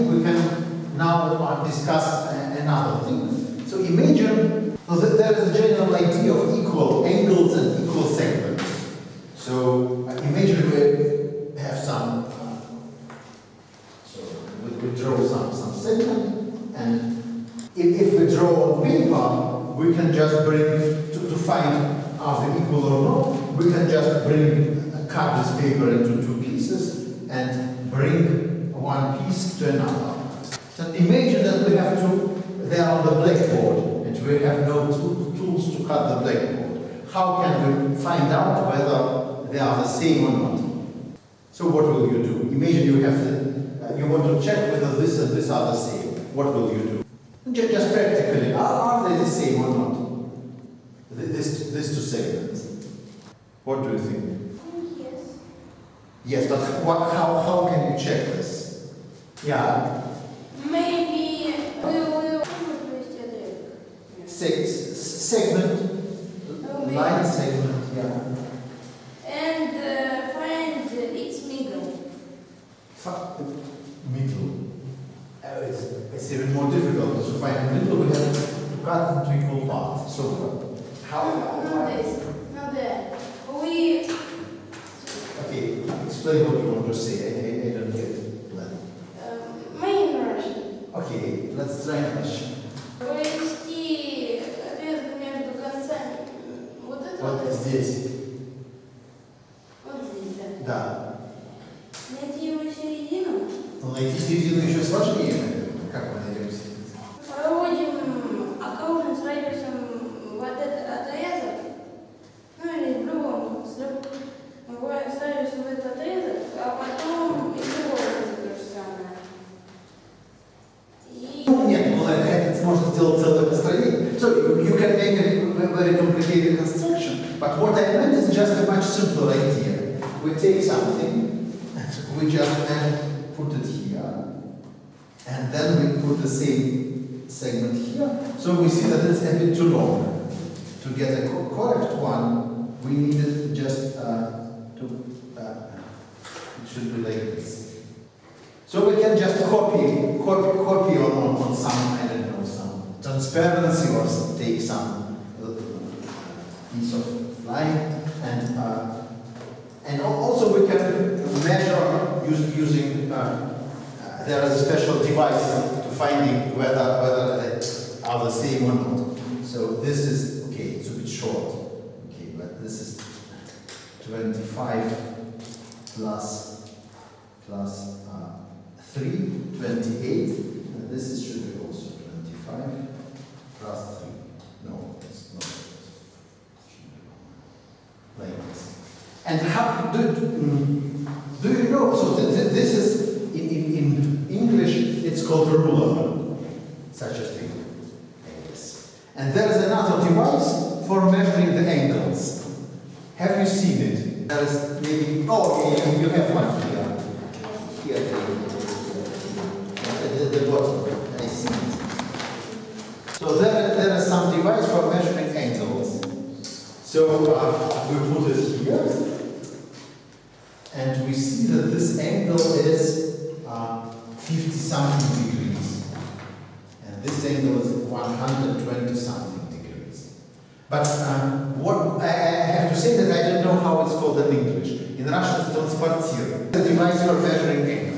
think we can now discuss another thing. So imagine that there is a general idea of equal angles and equal segments. So imagine we have some, so we draw some segment, and if we draw on paper, we can just bring, to find are they equal or not, we can just cut this paper into two pieces and bring one piece to another. So imagine that we have they are on the blackboard and we have no tools to cut the blackboard. How can we find out whether they are the same or not? So what will you do? Imagine you have you want to check whether this and this are the same. What will you do? Just practically, are they the same or not? These two segments. What do you think? Yes. Yes, but how can you check this? Yeah. Maybe we will segment, line segment, yeah. And find its middle. Middle. It's even more difficult to find the middle. We have to cut into equal parts. So how? Not this. Not that. Okay, explain what you want to say. I don't get it. Main Russian. Okay, let's try in Russian. Провести отрезок между концами. Вот это Вот здесь. Вот здесь, да. Да. Найти его середину. Но найти середину еще сложнее, наверное. Как мы найдем середину? Проводим окружным радиусом вот этот отрезок. Ну или в любом. С радиусом в этот отрезок, а потом и другого то же самое. Нет, ну это можно сделать целое построение. So you can make a very complicated construction. But what I meant is just a much simpler idea. We take something and we just then put it here, and then we put the same segment here. So we see that it's a bit too long. To get a correct one, we needed just it should be like this. So we can just copy on some, I don't know, some transparency or take some piece of line, and also we can measure using there is a special device to finding whether they are the same or not. So this is okay. It's a bit short. Okay, but this is 25 plus 3, 28, and this should be also 25 plus 3. No, it's not. Like this. And how do you know? So this is in English. It's called a ruler. Such a thing. Like this. And there is another device for measuring the angles. Have you seen it? There is maybe. Oh, yeah, you have one here. Here, the bottom. I see it. So there is some device for measuring angles. So we put it here, and we see that this angle is 50-something degrees, and this angle is 120-something degrees. But what I have to say that I don't know how it's called in English. In Russian, it's transportir, the device for measuring angles.